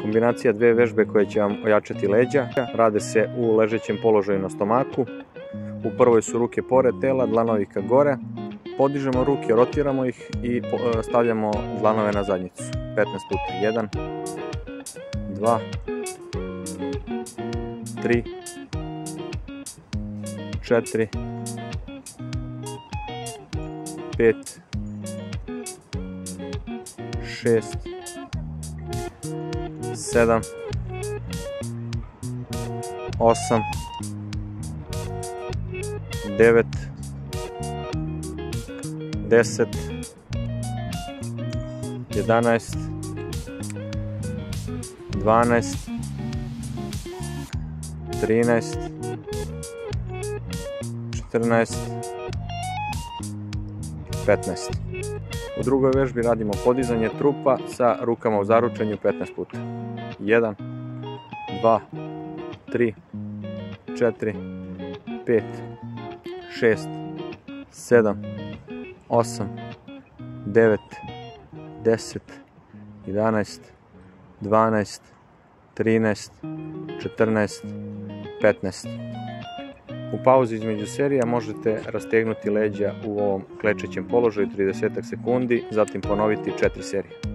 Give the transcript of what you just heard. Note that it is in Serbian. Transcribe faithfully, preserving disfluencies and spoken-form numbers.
kombinacija dve vežbe koje će vam ojačati leđa. Rade se u ležećem položaju na stomaku. U prvoj su ruke pored tela, dlanovi ka gore. Podižemo ruke, rotiramo ih i stavljamo dlanove na zadnjicu. petnaest puta. jedan, dva, tri, četiri, pet, šest, sedam, osam, devet, deset, jedanaest, dvanaest, trinaest, četrnaest, petnaest. U drugoj vežbi radimo podizanje trupa sa rukama u zaručenju petnaest puta. jedan, dva, tri, četiri, pet, šest, sedam, osam, devet, deset, jedanaest, dvanaest, trinaest, četrnaest, petnaest. U pauzi između serija možete rastegnuti leđa u ovom klečećem položaju trideset sekundi, zatim ponoviti četiri serije.